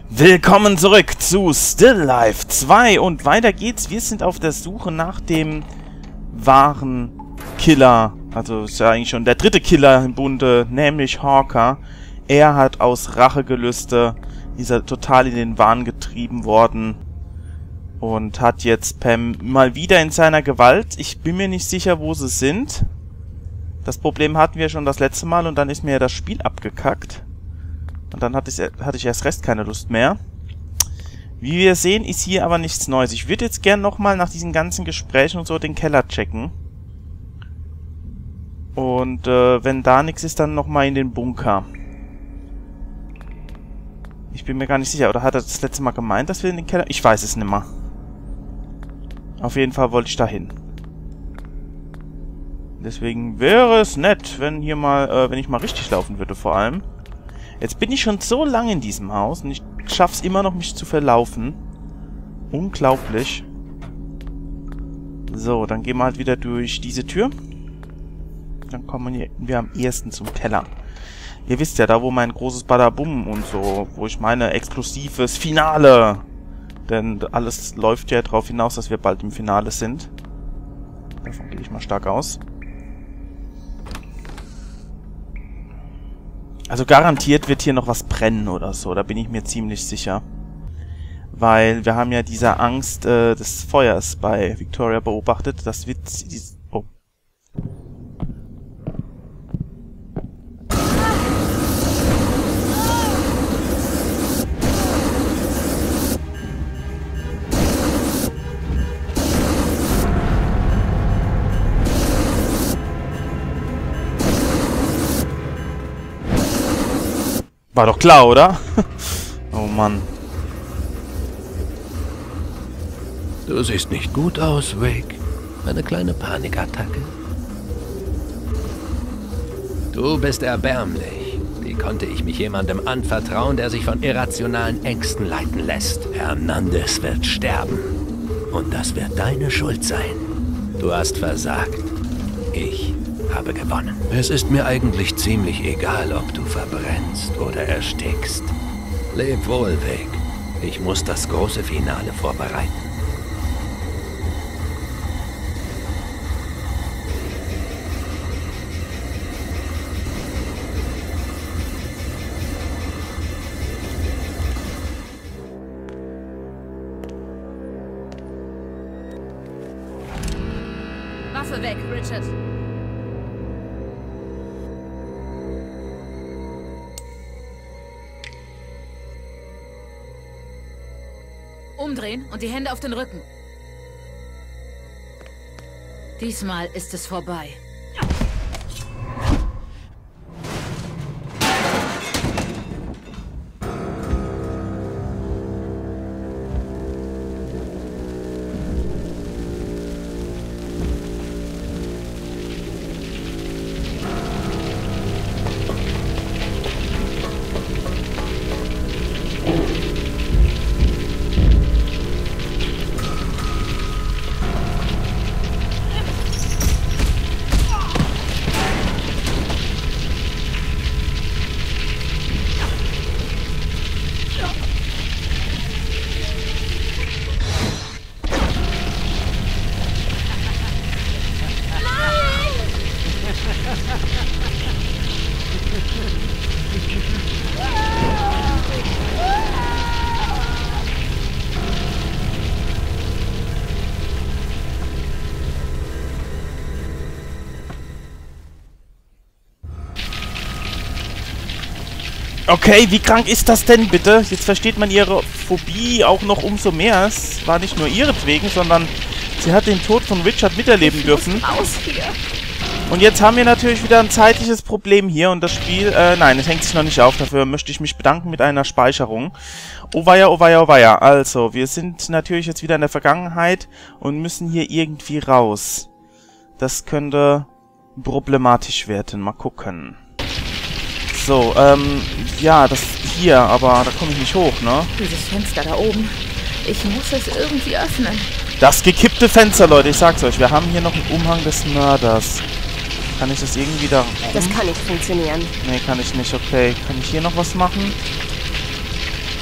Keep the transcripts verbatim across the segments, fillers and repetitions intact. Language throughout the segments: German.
Willkommen zurück zu Still Life zwei und weiter geht's. Wir sind auf der Suche nach dem wahren Killer. Also ist ja eigentlich schon der dritte Killer im Bunde, nämlich Hawker. Er hat aus Rachegelüste, ist er total in den Wahn getrieben worden und hat jetzt Pam mal wieder in seiner Gewalt. Ich bin mir nicht sicher, wo sie sind. Das Problem hatten wir schon das letzte Mal und dann ist mir ja das Spiel abgekackt. Und dann hatte ich, hatte ich erst recht keine Lust mehr. Wie wir sehen, ist hier aber nichts Neues. Ich würde jetzt gern nochmal nach diesen ganzen Gesprächen und so den Keller checken. Und äh, wenn da nichts ist, dann nochmal in den Bunker. Ich bin mir gar nicht sicher. Oder hat er das letzte Mal gemeint, dass wir in den Keller... Ich weiß es nicht mehr. Auf jeden Fall wollte ich da hin. Deswegen wäre es nett, wenn hier mal, äh, wenn ich mal richtig laufen würde vor allem. Jetzt bin ich schon so lange in diesem Haus und ich schaff's immer noch, mich zu verlaufen. Unglaublich. So, dann gehen wir halt wieder durch diese Tür. Dann kommen wir am ehesten zum Keller. Ihr wisst ja, da wo mein großes Badabum und so, wo ich meine exklusives Finale. Denn alles läuft ja darauf hinaus, dass wir bald im Finale sind. Davon gehe ich mal stark aus. Also garantiert wird hier noch was brennen oder so, da bin ich mir ziemlich sicher. Weil wir haben ja diese Angst äh, des Feuers bei Victoria beobachtet. Das wird... Oh. War doch klar, oder? Oh Mann. Du siehst nicht gut aus, Rick. Eine kleine Panikattacke. Du bist erbärmlich. Wie konnte ich mich jemandem anvertrauen, der sich von irrationalen Ängsten leiten lässt? Hernandez wird sterben. Und das wird deine Schuld sein. Du hast versagt. Ich habe gewonnen. Es ist mir eigentlich ziemlich egal, ob du verbrennst oder erstickst. Leb wohl, Vic. Ich muss das große Finale vorbereiten. Waffe weg, Richard. Umdrehen und die Hände auf den Rücken. Diesmal ist es vorbei. Okay, wie krank ist das denn bitte? Jetzt versteht man ihre Phobie auch noch umso mehr. Es war nicht nur ihretwegen, sondern sie hat den Tod von Richard miterleben dürfen. Aus hier. Und jetzt haben wir natürlich wieder ein zeitliches Problem hier und das Spiel, äh, nein, es hängt sich noch nicht auf. Dafür möchte ich mich bedanken mit einer Speicherung. Oh weia, oh weia, oh weia. Also, wir sind natürlich jetzt wieder in der Vergangenheit und müssen hier irgendwie raus. Das könnte problematisch werden. Mal gucken. So, ähm, ja, das hier, aber da komme ich nicht hoch, ne? Dieses Fenster da oben. Ich muss es irgendwie öffnen. Das gekippte Fenster, Leute, ich sag's euch. Wir haben hier noch einen Umhang des Mörders. Kann ich das irgendwie da... Das kann nicht funktionieren. Nee, kann ich nicht. Okay. Kann ich hier noch was machen?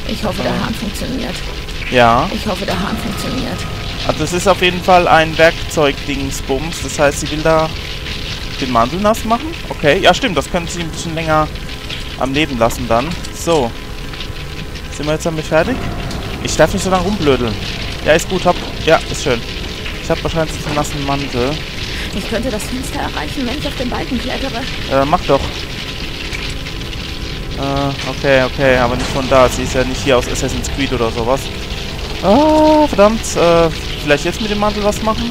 Ich hoffe, der Hahn funktioniert. Ja. Ich hoffe, der Hahn funktioniert. Also es ist auf jeden Fall ein Werkzeugdingsbums. Das heißt, sie will da den Mantel nass machen. Okay, ja stimmt, das könnte sie ein bisschen länger am Leben lassen dann. So. Sind wir jetzt damit fertig? Ich darf nicht so lange rumblödeln. Ja, ist gut, hopp. Ja, ist schön. Ich habe wahrscheinlich einen nassen Mantel. Ich könnte das Fenster erreichen, wenn ich auf den Balken klettere. Äh, mach doch. Äh, okay, okay, aber nicht von da. Sie ist ja nicht hier aus Assassin's Creed oder sowas. Ah, verdammt. Äh, vielleicht jetzt mit dem Mantel was machen?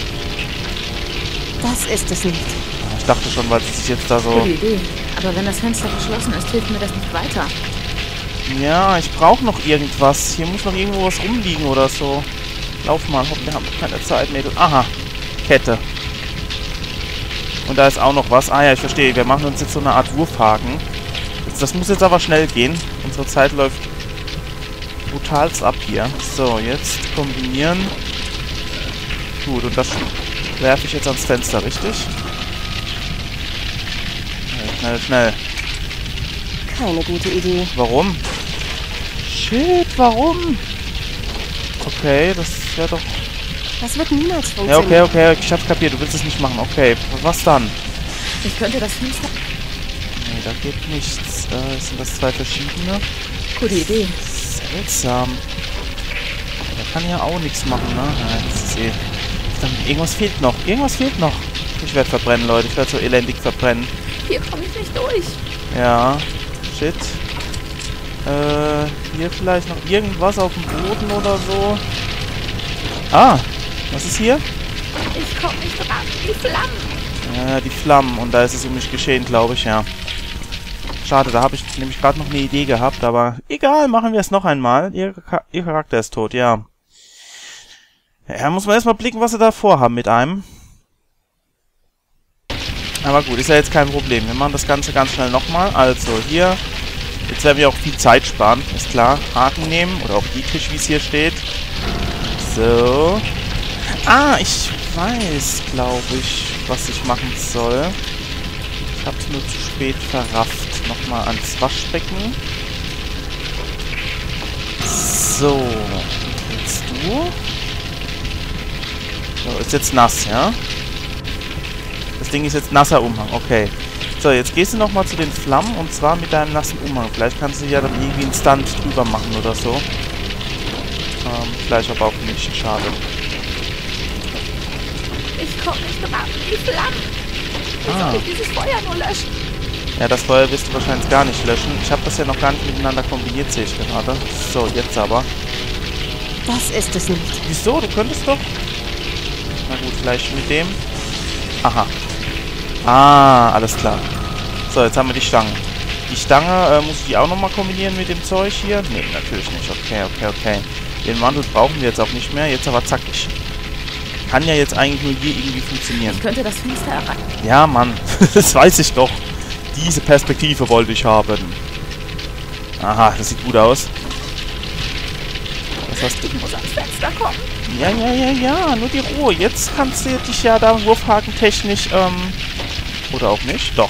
Das ist es nicht. Ich dachte schon, weil sie sich jetzt da so... Gute Idee. Aber wenn das Fenster verschlossen ist, hilft mir das nicht weiter. Ja, ich brauche noch irgendwas. Hier muss noch irgendwo was rumliegen oder so. Lauf mal, hopp, wir haben keine Zeit, Mädel. Aha, Kette. Und da ist auch noch was. Ah ja, ich verstehe. Wir machen uns jetzt so eine Art Wurfhaken. Das, das muss jetzt aber schnell gehen. Unsere Zeit läuft brutalst ab hier. So, jetzt kombinieren. Gut, und das werfe ich jetzt ans Fenster, richtig? Schnell, schnell. Keine gute Idee. Warum? Shit, warum? Okay, das wäre doch... Das wird niemals Ja, funktionieren. okay, okay, ich hab's kapiert. Du willst es nicht machen. Okay, was dann? Ich könnte das Fenster... Nee, da geht nichts. Äh, sind das zwei verschiedene? Gute Idee. Seltsam. Der kann ja auch nichts machen, ne? Nein, das ist eh... Verdammt, irgendwas fehlt noch. Irgendwas fehlt noch. Ich werde verbrennen, Leute. Ich werde so elendig verbrennen. Hier komme ich nicht durch. Ja. Shit. Äh, hier vielleicht noch irgendwas auf dem Boden oder so. Ah, was ist hier? Ich komme nicht dran. Die Flammen. Ja, die Flammen. Und da ist es um mich geschehen, glaube ich, ja. Schade, da habe ich nämlich gerade noch eine Idee gehabt, aber egal, machen wir es noch einmal. Ihr, ihr Charakter ist tot, ja. Ja, muss man erstmal blicken, was sie da vorhaben mit einem. Aber gut, ist ja jetzt kein Problem. Wir machen das Ganze ganz schnell nochmal. Also, hier. Jetzt werden wir auch viel Zeit sparen, ist klar. Haken nehmen oder auch Dietrich, wie es hier steht. So. Ah, ich weiß, glaube ich, was ich machen soll. Ich habe es nur zu spät verrafft. Nochmal ans Waschbecken. So. Jetzt du. So, ist jetzt nass, ja? Das Ding ist jetzt nasser Umhang, okay. So, jetzt gehst du nochmal zu den Flammen und zwar mit deinem nassen Umhang. Vielleicht kannst du ja dann irgendwie einen Stunt drüber machen oder so. Ähm, vielleicht aber auch nicht. Schade. Ich komme nicht dran. Die Flammen. Wie Ah. soll ich dieses Feuer nur löschen? Ja, das Feuer wirst du wahrscheinlich gar nicht löschen. Ich habe das ja noch gar nicht miteinander kombiniert, sehe ich gerade. So, jetzt aber. Das ist es nicht. Wieso? Du könntest doch... Na gut, vielleicht mit dem... Aha. Ah, alles klar. So, jetzt haben wir die Stange. Die Stange, äh, muss ich die auch nochmal kombinieren mit dem Zeug hier? Nee, natürlich nicht. Okay, okay, okay. Den Mantel brauchen wir jetzt auch nicht mehr. Jetzt aber zackig. Kann ja jetzt eigentlich nur hier irgendwie funktionieren. Ich könnte das Fenster erreichen. Ja, Mann. Das weiß ich doch. Diese Perspektive wollte ich haben. Aha, das sieht gut aus. Was hast du? Ich muss ans Fenster kommen. Ja, ja, ja, ja. Nur die Ruhe. Jetzt kannst du dich ja da wurfhakentechnisch, ähm... Oder auch nicht? Doch.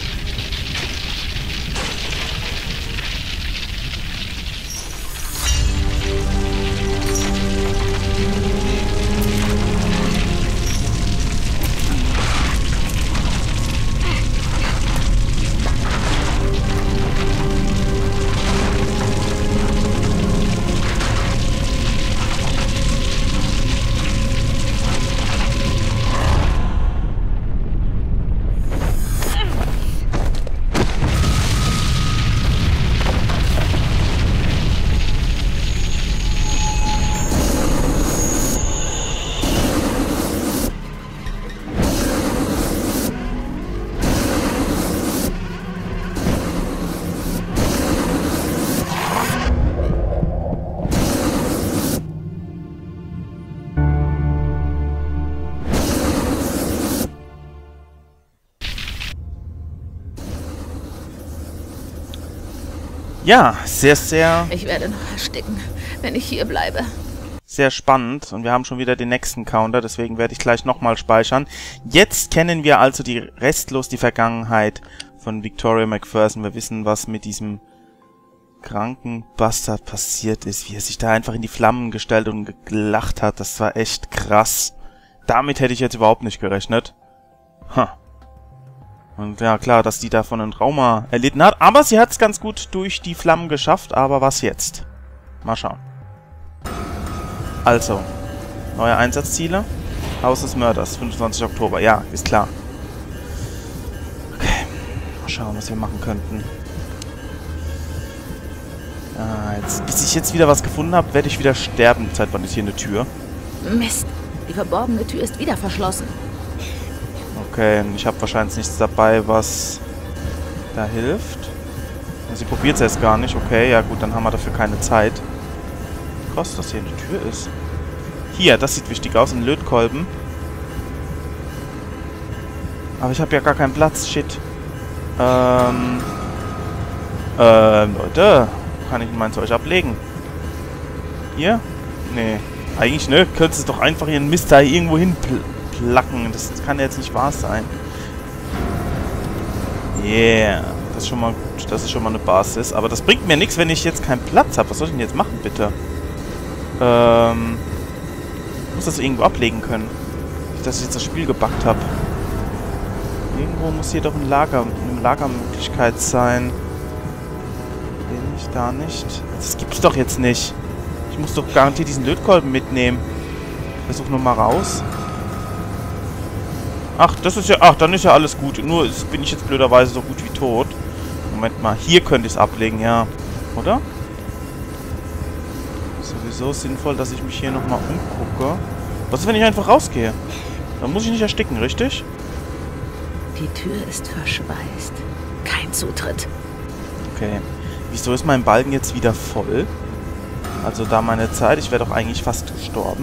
Ja, sehr, sehr, Ich werde noch ersticken, wenn ich hier bleibe. sehr spannend. Und wir haben schon wieder den nächsten Counter, deswegen werde ich gleich nochmal speichern. Jetzt kennen wir also die restlos die Vergangenheit von Victoria McPherson. Wir wissen, was mit diesem kranken Bastard passiert ist. Wie er sich da einfach in die Flammen gestellt und gelacht hat. Das war echt krass. Damit hätte ich jetzt überhaupt nicht gerechnet. Ha. Und ja, klar, dass die davon ein Trauma erlitten hat. Aber sie hat es ganz gut durch die Flammen geschafft. Aber was jetzt? Mal schauen. Also, neue Einsatzziele. Haus des Mörders, fünfundzwanzigster Oktober. Ja, ist klar. Okay, mal schauen, was wir machen könnten. Ah, jetzt, bis ich jetzt wieder was gefunden habe, werde ich wieder sterben. Seit wann ist hier eine Tür? Mist, die verborgene Tür ist wieder verschlossen. Okay, ich habe wahrscheinlich nichts dabei, was da hilft. Sie probiert es erst gar nicht. Okay, ja gut, dann haben wir dafür keine Zeit. Krass, dass hier eine Tür ist. Hier, das sieht wichtig aus, ein Lötkolben. Aber ich habe ja gar keinen Platz, shit. Ähm, ähm, Leute, kann ich mein Zeug ablegen? Hier? Nee, eigentlich, ne? Könntest du doch einfach ihren Mist da irgendwo hin pl placken. Das kann ja jetzt nicht wahr sein. Yeah, das ist schon mal gut. Das ist schon mal eine Basis. Aber das bringt mir nichts, wenn ich jetzt keinen Platz habe. Was soll ich denn jetzt machen, bitte? Ähm... Ich muss das irgendwo ablegen können. Nicht, dass ich jetzt das Spiel gebuggt habe. Irgendwo muss hier doch ein Lager, eine Lagermöglichkeit sein. Bin ich da nicht? Das gibt's doch jetzt nicht. Ich muss doch garantiert diesen Lötkolben mitnehmen. Ich versuche nur mal raus. Ach, das ist ja... Ach, dann ist ja alles gut. Nur bin ich jetzt blöderweise so gut wie tot. Moment mal. Hier könnte ich es ablegen, ja. Oder? Sowieso sinnvoll, dass ich mich hier nochmal umgucke. Was ist, wenn ich einfach rausgehe? Dann muss ich nicht ersticken, richtig? Die Tür ist verschweißt. Kein Zutritt. Okay. Wieso ist mein Balken jetzt wieder voll? Also da meine Zeit. Ich wäre doch eigentlich fast gestorben.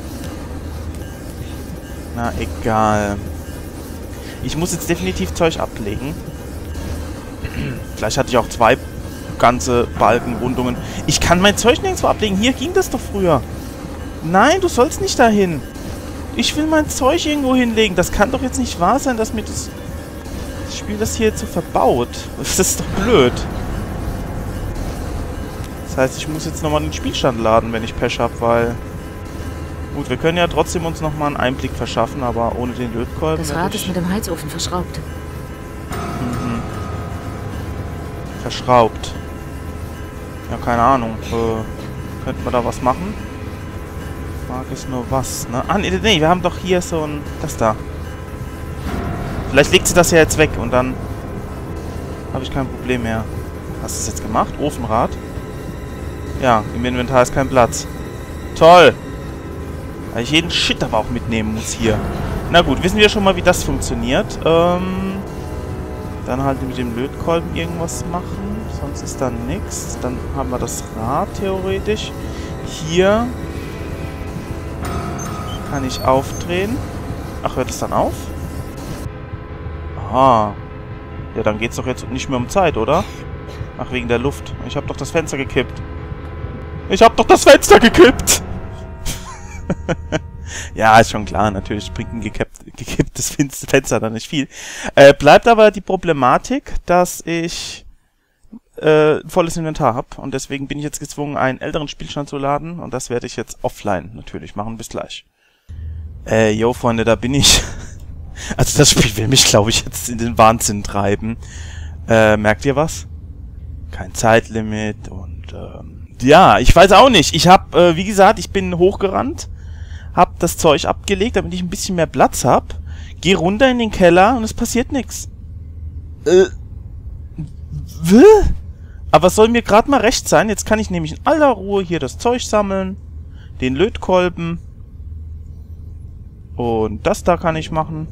Na, egal. Ich muss jetzt definitiv Zeug ablegen. Vielleicht hatte ich auch zwei ganze Balkenrundungen. Ich kann mein Zeug nirgendwo ablegen. Hier ging das doch früher. Nein, du sollst nicht dahin. Ich will mein Zeug irgendwo hinlegen. Das kann doch jetzt nicht wahr sein, dass mir das, das Spiel das hier jetzt so verbaut. Das ist doch blöd. Das heißt, ich muss jetzt nochmal den Spielstand laden, wenn ich Pech habe, weil... Gut, wir können ja trotzdem uns nochmal einen Einblick verschaffen, aber ohne den Lötkolben... Das Rad ist mit dem Heizofen verschraubt. Mhm. Verschraubt. Ja, keine Ahnung. Äh, könnten wir da was machen? Frage ist nur was, ne? Ah, nee, nee, wir haben doch hier so ein... Das da. Vielleicht legt sie das ja jetzt weg und dann... habe ich kein Problem mehr. Hast du es jetzt gemacht? Ofenrad? Ja, im Inventar ist kein Platz. Toll! Weil ich jeden Shit aber auch mitnehmen muss hier. Na gut, wissen wir schon mal, wie das funktioniert. Ähm... Dann halt mit dem Lötkolben irgendwas machen. Sonst ist da nichts. Dann haben wir das Rad theoretisch. Hier kann ich aufdrehen. Ach, hört es dann auf? Aha. Ja, dann geht's doch jetzt nicht mehr um Zeit, oder? Ach, wegen der Luft. Ich habe doch das Fenster gekippt. Ich habe doch das Fenster gekippt! Ja, ist schon klar. Natürlich bringt ein gekippt, gekipptes Fenster dann nicht viel. Äh, bleibt aber die Problematik, dass ich äh, ein volles Inventar habe. Und deswegen bin ich jetzt gezwungen, einen älteren Spielstand zu laden. Und das werde ich jetzt offline natürlich machen. Bis gleich. Äh, yo, Freunde, da bin ich. Also das Spiel will mich, glaube ich, jetzt in den Wahnsinn treiben. Äh, merkt ihr was? Kein Zeitlimit und ähm, ja, ich weiß auch nicht. Ich habe, äh, wie gesagt, ich bin hochgerannt. Hab das Zeug abgelegt, damit ich ein bisschen mehr Platz hab. Geh runter in den Keller und es passiert nichts. Äh. W? Aber es soll mir gerade mal recht sein. Jetzt kann ich nämlich in aller Ruhe hier das Zeug sammeln. Den Lötkolben. Und das da kann ich machen.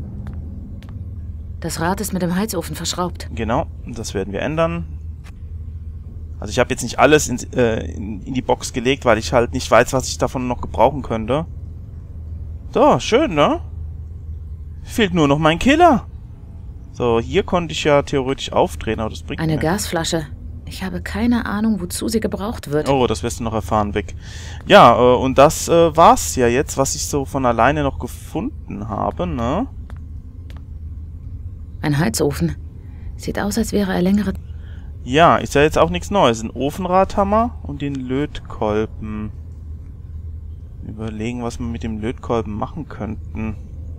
Das Rad ist mit dem Heizofen verschraubt. Genau, das werden wir ändern. Also ich habe jetzt nicht alles in, äh, in, in die Box gelegt, weil ich halt nicht weiß, was ich davon noch gebrauchen könnte. So, schön, ne? Fehlt nur noch mein Killer. So, hier konnte ich ja theoretisch aufdrehen, aber das bringt Eine mir. Gasflasche. Ich habe keine Ahnung, wozu sie gebraucht wird. Oh, das wirst du noch erfahren, Vic. Ja, äh, und das äh, war's ja jetzt, was ich so von alleine noch gefunden habe, ne? Ein Heizofen. Sieht aus, als wäre er längere... Ja, ist ja jetzt auch nichts Neues. Ein Ofenradhammer und den Lötkolben. Überlegen, was wir mit dem Lötkolben machen könnten.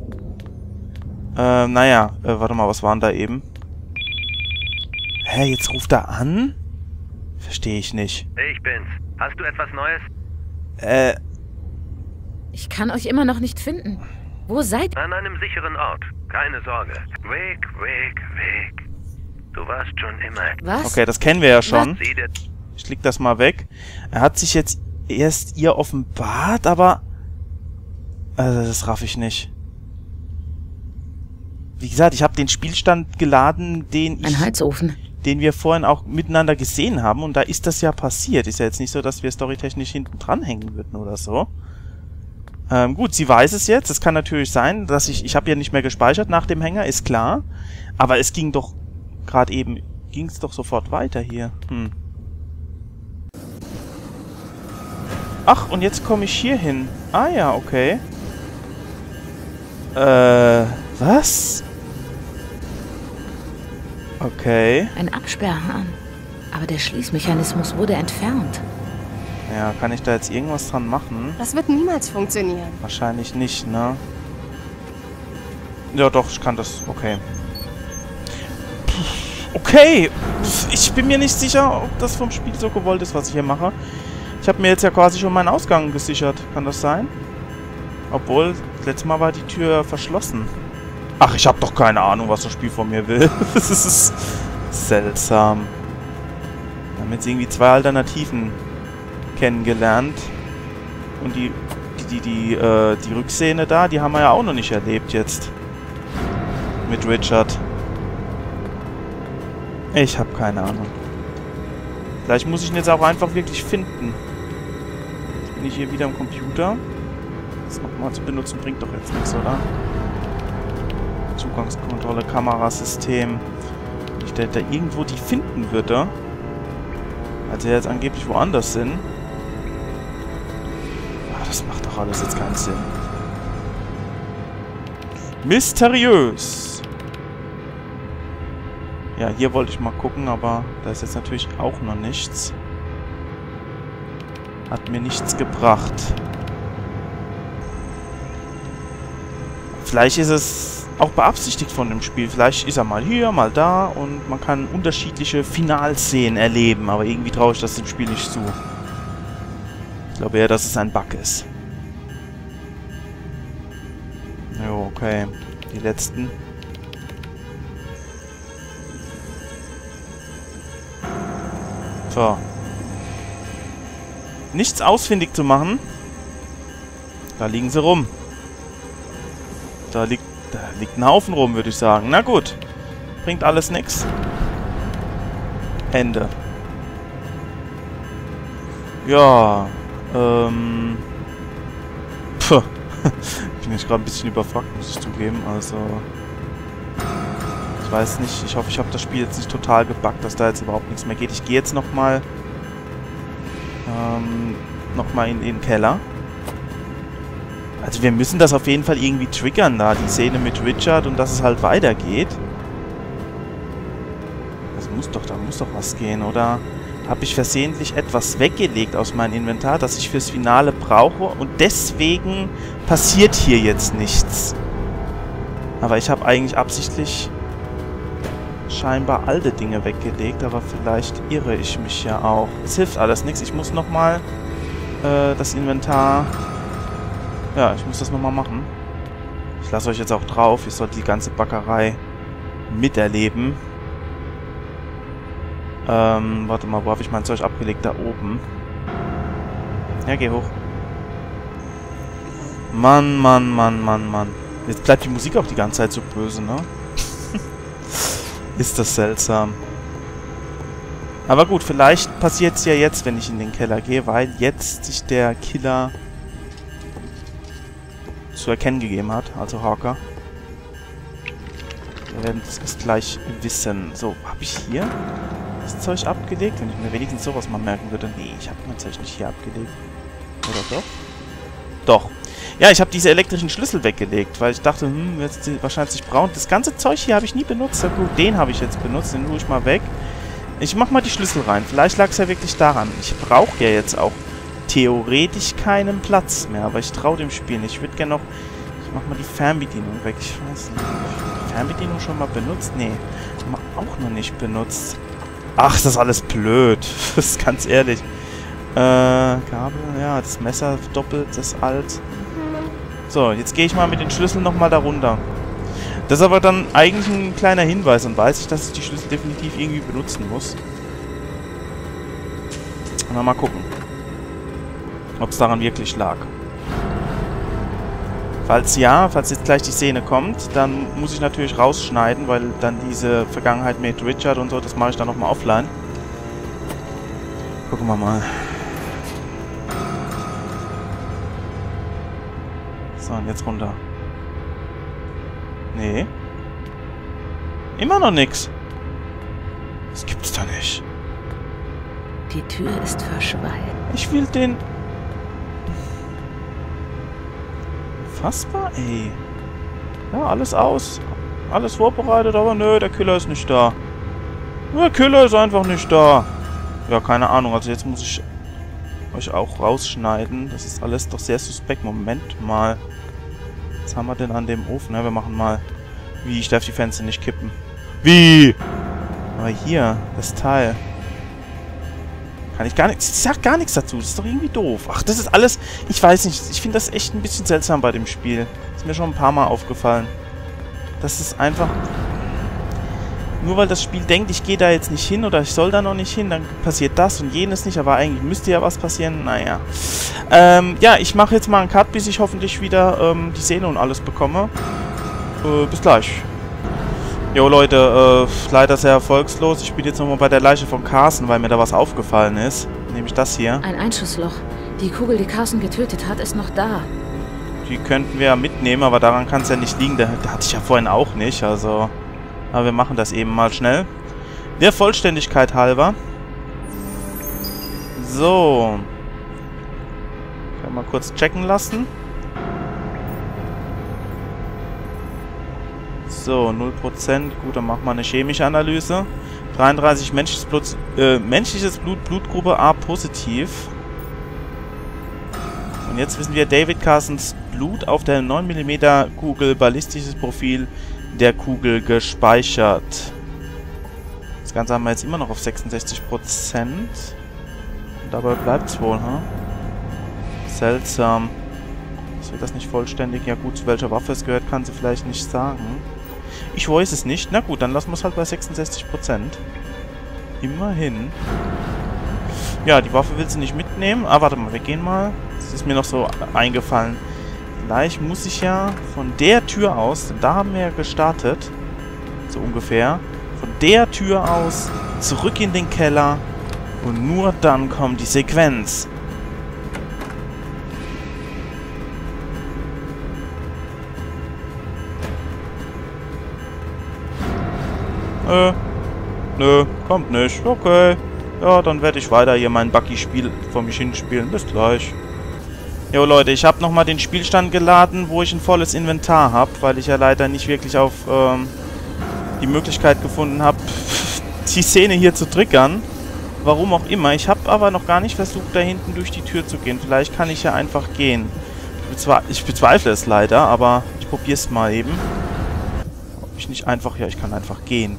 Äh, naja, äh, warte mal, was waren da eben? Hä, jetzt ruft er an? Verstehe ich nicht. Ich bin's. Hast du etwas Neues? Äh, Ich kann euch immer noch nicht finden. Wo seid ihr? An einem sicheren Ort. Keine Sorge. Weg, weg, weg. Du warst schon immer... Was? okay, das kennen wir ja schon. Sieh dir... Ich leg das mal weg. Er hat sich jetzt erst ihr offenbart, aber... Also, das raff ich nicht. Wie gesagt, ich habe den Spielstand geladen, den ich... Ein Heizofen. den wir vorhin auch miteinander gesehen haben. Und da ist das ja passiert. Ist ja jetzt nicht so, dass wir storytechnisch hinten dranhängen würden oder so. Ähm, gut, sie weiß es jetzt. Es kann natürlich sein, dass ich... Ich habe ja nicht mehr gespeichert nach dem Hänger, ist klar. Aber es ging doch... Gerade eben ging es doch sofort weiter hier. Hm. Ach, und jetzt komme ich hier hin. Ah ja, okay. Äh, was? Okay. Ein Absperrhahn. Aber der Schließmechanismus wurde entfernt. Ja, kann ich da jetzt irgendwas dran machen? Das wird niemals funktionieren. Wahrscheinlich nicht, ne? Ja, doch, ich kann das. Okay. Okay! Ich bin mir nicht sicher, ob das vom Spiel so gewollt ist, was ich hier mache. Ich habe mir jetzt ja quasi schon meinen Ausgang gesichert. Kann das sein? Obwohl, letztes Mal war die Tür verschlossen. Ach, ich habe doch keine Ahnung, was das Spiel von mir will. Das ist seltsam. Wir haben jetzt irgendwie zwei Alternativen kennengelernt. Und die, die, die, die, äh, die Rückszene da, die haben wir ja auch noch nicht erlebt jetzt. Mit Richard. Ich habe keine Ahnung. Vielleicht muss ich ihn jetzt auch einfach wirklich finden. Jetzt bin ich hier wieder am Computer. Das nochmal zu benutzen bringt doch jetzt nichts, oder? Zugangskontrolle, Kamerasystem. Wenn ich da, da irgendwo die finden würde. Als wir jetzt angeblich woanders sind. Ach, das macht doch alles jetzt keinen Sinn. Mysteriös. Ja, hier wollte ich mal gucken, aber da ist jetzt natürlich auch noch nichts. Hat mir nichts gebracht. Vielleicht ist es auch beabsichtigt von dem Spiel. Vielleicht ist er mal hier, mal da und man kann unterschiedliche Finalszenen erleben. Aber irgendwie traue ich das dem Spiel nicht zu. Ich glaube eher, dass es ein Bug ist. Jo, okay. Die letzten. So. Nichts ausfindig zu machen. Da liegen sie rum. Da liegt, da liegt ein Haufen rum, würde ich sagen. Na gut. Bringt alles nix. Ende. Ja. Ähm. Puh. Ich bin jetzt gerade ein bisschen überfragt, muss ich zugeben. Also. Ich weiß nicht. Ich hoffe, ich habe das Spiel jetzt nicht total gebuggt, dass da jetzt überhaupt nichts mehr geht. Ich gehe jetzt nochmal. Ähm. Nochmal in den Keller. Also wir müssen das auf jeden Fall irgendwie triggern da, die Szene mit Richard und dass es halt weitergeht. Das muss doch, da muss doch was gehen, oder? Habe ich versehentlich etwas weggelegt aus meinem Inventar, das ich fürs Finale brauche und deswegen passiert hier jetzt nichts. Aber ich habe eigentlich absichtlich scheinbar alte Dinge weggelegt, aber vielleicht irre ich mich ja auch. Es hilft alles nichts, ich muss nochmal äh, das Inventar... Ja, ich muss das nochmal machen. Ich lasse euch jetzt auch drauf. Ihr sollt die ganze Backerei miterleben. Ähm, warte mal, wo habe ich mein Zeug abgelegt? Da oben. Ja, geh hoch. Mann, Mann, Mann, Mann, Mann. Jetzt bleibt die Musik auch die ganze Zeit so böse, ne? Ist das seltsam. Aber gut, vielleicht passiert es ja jetzt, wenn ich in den Keller gehe, weil jetzt sich der Killer zu erkennen gegeben hat, also Hawker. Wir werden es gleich wissen. So, habe ich hier das Zeug abgelegt? Wenn ich mir wenigstens sowas mal merken würde. Nee, ich habe mein Zeug nicht hier abgelegt. Oder doch? Doch. Ja, ich habe diese elektrischen Schlüssel weggelegt, weil ich dachte, hm, jetzt wahrscheinlich braun. Das ganze Zeug hier habe ich nie benutzt. Ja gut, den habe ich jetzt benutzt, den tue ich mal weg. Ich mach mal die Schlüssel rein. Vielleicht lag es ja wirklich daran. Ich brauche ja jetzt auch theoretisch keinen Platz mehr. Aber ich traue dem Spiel nicht. Ich würde gerne noch... Ich mach mal die Fernbedienung weg. Ich weiß nicht. Die Fernbedienung schon mal benutzt? Nee. Auch noch nicht benutzt. Ach, das ist alles blöd. Das ist ganz ehrlich. Äh, Kabel, ja, das Messer doppelt, das ist alt. So, jetzt gehe ich mal mit den Schlüsseln nochmal da runter. Das ist aber dann eigentlich ein kleiner Hinweis. Und weiß ich, dass ich die Schlüssel definitiv irgendwie benutzen muss. Und mal gucken, ob es daran wirklich lag. Falls ja, falls jetzt gleich die Szene kommt, dann muss ich natürlich rausschneiden, weil dann diese Vergangenheit mit Richard und so, das mache ich dann nochmal offline. Gucken wir mal. So, und jetzt runter. Nee. Immer noch nix. Das gibt's doch nicht. Die Tür ist verschweißt. Ich will den... Fassbar, ey. Ja, alles aus. Alles vorbereitet, aber nö, der Killer ist nicht da. Der Killer ist einfach nicht da. Ja, keine Ahnung. Also jetzt muss ich euch auch rausschneiden. Das ist alles doch sehr suspekt. Moment mal. Was haben wir denn an dem Ofen? Ja, wir machen mal... Wie? Ich darf die Fenster nicht kippen. Wie? Aber hier, das Teil. Kann ich gar nichts... Ich sag gar nichts dazu. Das ist doch irgendwie doof. Ach, das ist alles... Ich weiß nicht. Ich finde das echt ein bisschen seltsam bei dem Spiel. Ist mir schon ein paar Mal aufgefallen. Das ist einfach... Nur weil das Spiel denkt, ich gehe da jetzt nicht hin oder ich soll da noch nicht hin, dann passiert das und jenes nicht. Aber eigentlich müsste ja was passieren. Naja. Ähm, ja, ich mache jetzt mal einen Cut, bis ich hoffentlich wieder ähm, die Szene und alles bekomme. Äh, bis gleich. Jo Leute, äh, leider sehr erfolgslos. Ich bin jetzt nochmal bei der Leiche von Carson, weil mir da was aufgefallen ist. Nämlich das hier. Ein Einschussloch. Die Kugel, die Carson getötet hat, ist noch da. Die könnten wir ja mitnehmen, aber daran kann es ja nicht liegen. Da, da hatte ich ja vorhin auch nicht, also... Aber wir machen das eben mal schnell. Der Vollständigkeit halber. So. Können wir mal kurz checken lassen. So, null Prozent. Gut, dann machen wir eine chemische Analyse. dreiunddreißig menschliches Blut, äh, menschliches Blut, Blutgruppe A positiv. Und jetzt wissen wir, David Carsons Blut auf der neun Millimeter Kugel, ballistisches Profil der Kugel gespeichert. Das Ganze haben wir jetzt immer noch auf sechsundsechzig Prozent. Und dabei bleibt es wohl, ha? Seltsam. Ist das nicht vollständig? Ja gut, zu welcher Waffe es gehört, kann sie vielleicht nicht sagen. Ich weiß es nicht. Na gut, dann lassen wir es halt bei sechsundsechzig Prozent. Immerhin. Ja, die Waffe will sie nicht mitnehmen. Ah, warte mal, wir gehen mal. Das ist mir noch so eingefallen. Vielleicht muss ich ja von der Tür aus, denn da haben wir ja gestartet, so ungefähr, von der Tür aus zurück in den Keller und nur dann kommt die Sequenz. Nö, nö, kommt nicht. Okay. Ja, dann werde ich weiter hier mein Bucky-Spiel vor mich hinspielen. Bis gleich. Jo Leute, ich habe nochmal den Spielstand geladen, wo ich ein volles Inventar habe, weil ich ja leider nicht wirklich auf ähm, die Möglichkeit gefunden habe, die Szene hier zu triggern. Warum auch immer. Ich habe aber noch gar nicht versucht, da hinten durch die Tür zu gehen. Vielleicht kann ich ja einfach gehen. Ich, bezwe ich bezweifle es leider, aber ich probiere es mal eben. Ob ich nicht einfach... Ja, ich kann einfach gehen.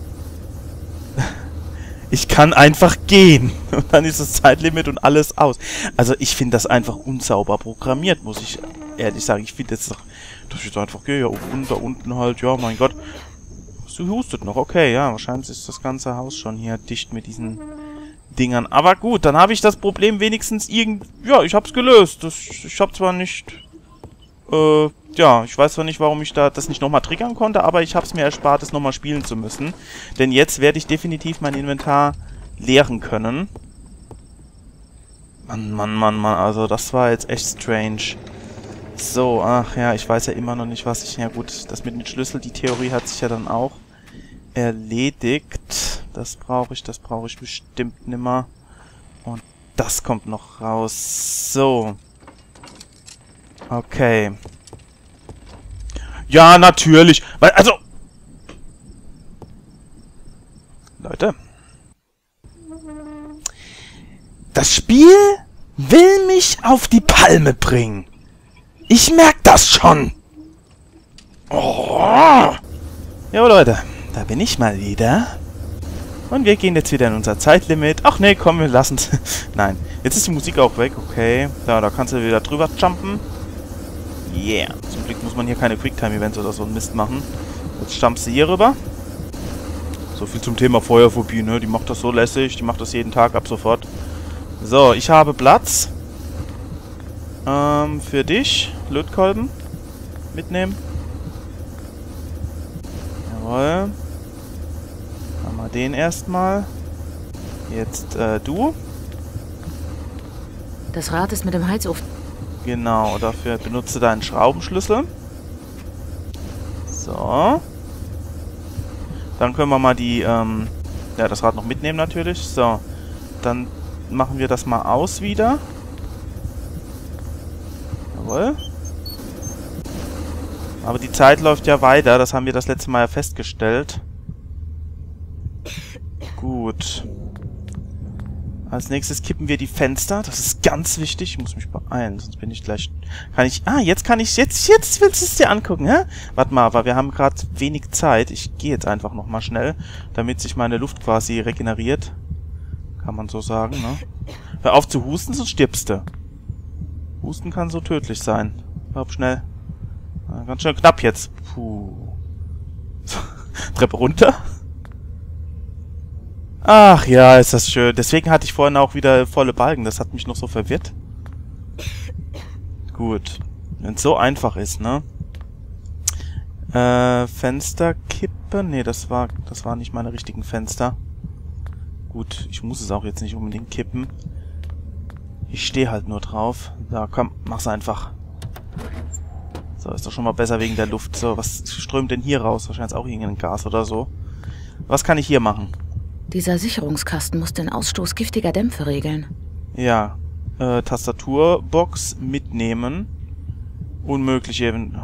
Ich kann einfach gehen. Und dann ist das Zeitlimit und alles aus. Also ich finde das einfach unsauber programmiert, muss ich ehrlich sagen. Ich finde jetzt, dass ich jetzt einfach gehe, ja, unten, da unten halt, ja, mein Gott. Sie hustet noch, okay, ja, wahrscheinlich ist das ganze Haus schon hier dicht mit diesen Dingern. Aber gut, dann habe ich das Problem wenigstens irgend... Ja, ich habe es gelöst. Das, ich habe zwar nicht... Äh, ja, ich weiß zwar nicht, warum ich da das nicht nochmal triggern konnte, aber ich habe es mir erspart, es nochmal spielen zu müssen. Denn jetzt werde ich definitiv mein Inventar leeren können. Mann, Mann, Mann, Mann, also das war jetzt echt strange. So, ach ja, ich weiß ja immer noch nicht, was ich... Ja gut, das mit dem Schlüssel, die Theorie hat sich ja dann auch erledigt. Das brauche ich, das brauche ich bestimmt nimmer. Und das kommt noch raus. So. Okay. Ja, natürlich. Weil, also... Leute. Das Spiel will mich auf die Palme bringen. Ich merke das schon. Oh. Jo Leute, da bin ich mal wieder. Und wir gehen jetzt wieder in unser Zeitlimit. Ach nee, komm, wir lassen's. Nein, jetzt ist die Musik auch weg, okay. Da, da kannst du wieder drüber jumpen. Yeah. Zum Glück muss man hier keine Quicktime-Events oder so ein Mist machen. Jetzt jumpst du hier rüber. So viel zum Thema Feuerphobie, ne? Die macht das so lässig, die macht das jeden Tag ab sofort. So, ich habe Platz. Ähm, für dich. Lötkolben. Mitnehmen. Jawohl. Machen wir den erstmal. Jetzt, äh, du. Das Rad ist mit dem Heizofen. Genau, dafür benutze deinen Schraubenschlüssel. So. Dann können wir mal die, ähm, ja, das Rad noch mitnehmen natürlich. So. Dann machen wir das mal aus wieder. Jawohl. Aber die Zeit läuft ja weiter. Das haben wir das letzte Mal ja festgestellt. Gut. Als nächstes kippen wir die Fenster. Das ist ganz wichtig. Ich muss mich beeilen, sonst bin ich gleich... Kann ich... Ah, jetzt kann ich... Jetzt, jetzt willst du es dir angucken, hä? Warte mal, aber wir haben gerade wenig Zeit. Ich gehe jetzt einfach nochmal schnell, damit sich meine Luft quasi regeneriert. Kann man so sagen, ne? Hör auf zu husten, sonst stirbst du. Husten kann so tödlich sein. Hör schnell. Ah, ganz schön knapp jetzt. Puh. Treppe runter. Ach ja, ist das schön. Deswegen hatte ich vorhin auch wieder volle Balken. Das hat mich noch so verwirrt. Gut. Wenn es so einfach ist, ne? Äh, Fenster kippen. Ne, das war, das waren nicht meine richtigen Fenster. Gut, ich muss es auch jetzt nicht unbedingt kippen. Ich stehe halt nur drauf. So, komm, mach's einfach. So, ist doch schon mal besser wegen der Luft. So, was strömt denn hier raus? Wahrscheinlich auch irgendein Gas oder so. Was kann ich hier machen? Dieser Sicherungskasten muss den Ausstoß giftiger Dämpfe regeln. Ja, äh, Tastaturbox mitnehmen. Unmöglich eben.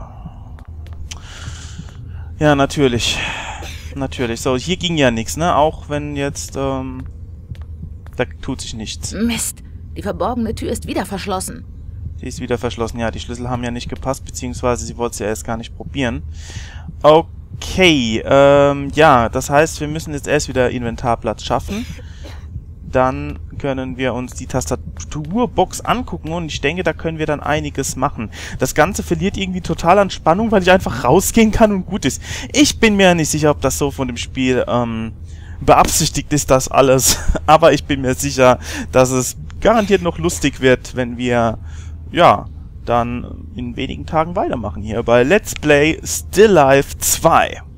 Ja, natürlich. Natürlich. So, hier ging ja nichts, ne? Auch wenn jetzt, ähm... da tut sich nichts. Mist! Die verborgene Tür ist wieder verschlossen. Die ist wieder verschlossen. Ja, die Schlüssel haben ja nicht gepasst, beziehungsweise sie wollte es ja erst gar nicht probieren. Okay, ähm, ja, das heißt, wir müssen jetzt erst wieder Inventarplatz schaffen. Dann können wir uns die Tastaturbox angucken und ich denke, da können wir dann einiges machen. Das Ganze verliert irgendwie total an Spannung, weil ich einfach rausgehen kann und gut ist. Ich bin mir nicht sicher, ob das so von dem Spiel ähm, beabsichtigt ist, das alles. Aber ich bin mir sicher, dass es garantiert noch lustig wird, wenn wir, ja, dann in wenigen Tagen weitermachen hier bei Let's Play Still Life zwei.